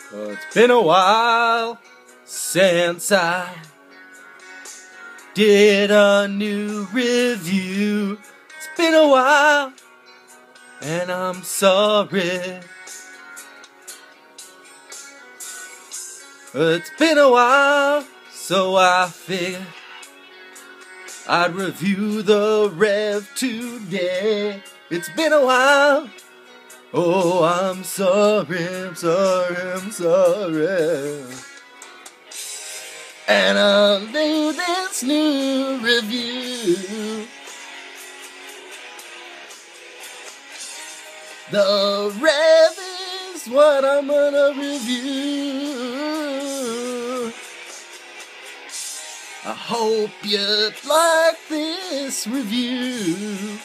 Well, it's been a while since I did a new review. It's been a while, and I'm sorry. It's been a while, so I figured I'd review the Rev today. It's been a while. Oh, I'm sorry. And I'll do this new review. The Rev is what I'm gonna review. I hope you like this review.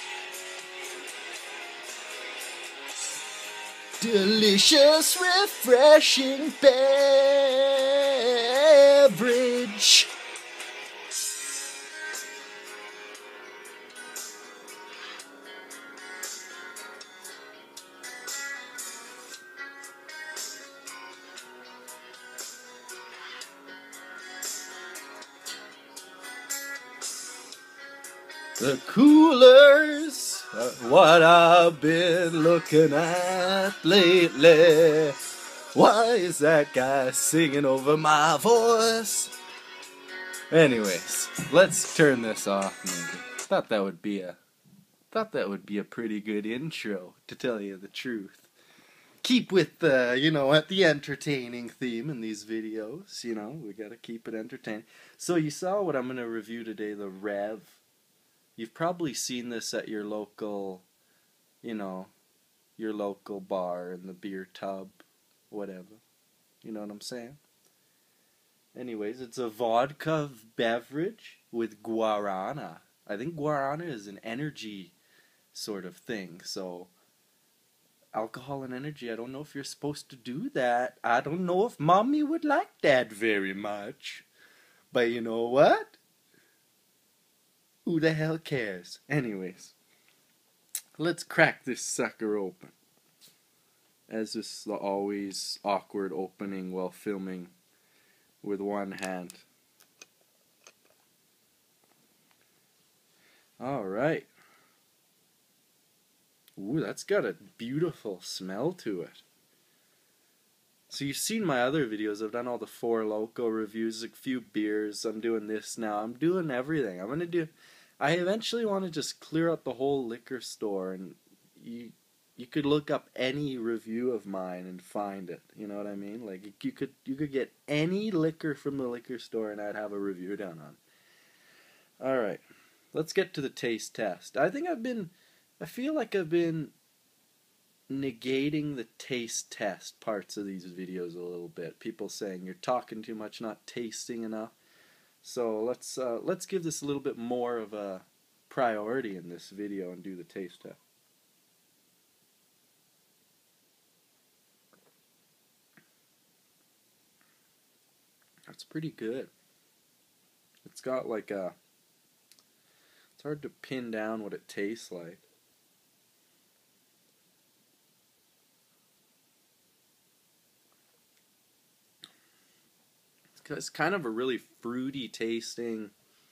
Delicious, refreshing beverage. The coolers are what I've been looking at lately. Why is that guy singing over my voice? Anyways, let's turn this off maybe. Thought that would be a pretty good intro, to tell you the truth. Keep with the, the entertaining theme in these videos, we gotta keep it entertaining. So you saw what I'm gonna review today, the Rev. You've probably seen this at your local, your local bar in the beer tub, whatever. You know what I'm saying? Anyways, it's a vodka beverage with guarana. I think guarana is an energy sort of thing, so alcohol and energy, I don't know if you're supposed to do that. I don't know if mommy would like that very much. But you know what? Who the hell cares? Anyways, let's crack this sucker open. As is the always awkward opening while filming with one hand. Alright. Ooh, that's got a beautiful smell to it. So you've seen my other videos. I've done all the Four Loko reviews, a few beers. I'm doing this now. I'm doing everything. I eventually want to just clear out the whole liquor store, and you could look up any review of mine and find it. You know what I mean? Like you could get any liquor from the liquor store, and I'd have a review done on. All right, let's get to the taste test. I feel like I've been negating the taste test parts of these videos a little bit. People saying you're talking too much, not tasting enough. So let's give this a little bit more of a priority in this video and do the taste test. That's pretty good. It's got like it's hard to pin down what it tastes like. It's kind of a really fruity tasting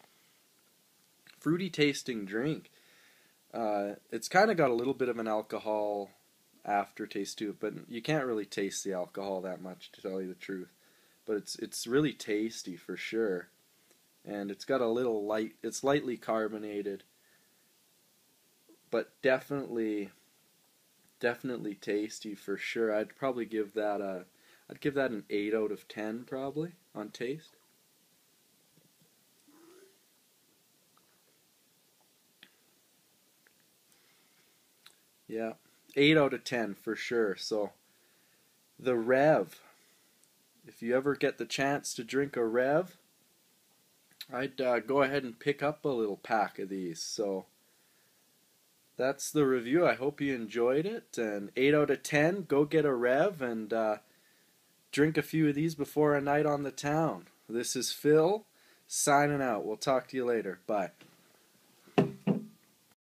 drink. It's kind of got a little bit of an alcohol aftertaste to it, but you can't really taste the alcohol that much, to tell you the truth. But it's really tasty for sure, and it's got a little it's lightly carbonated, but definitely tasty for sure. I'd probably give that an 8 out of 10 probably on taste. Yeah, 8 out of 10 for sure. So the Rev, if you ever get the chance to drink a Rev, I'd go ahead and pick up a little pack of these. So that's the review. I hope you enjoyed it. And 8 out of 10, go get a Rev and drink a few of these before a night on the town. This is Phil, signing out. We'll talk to you later. Bye.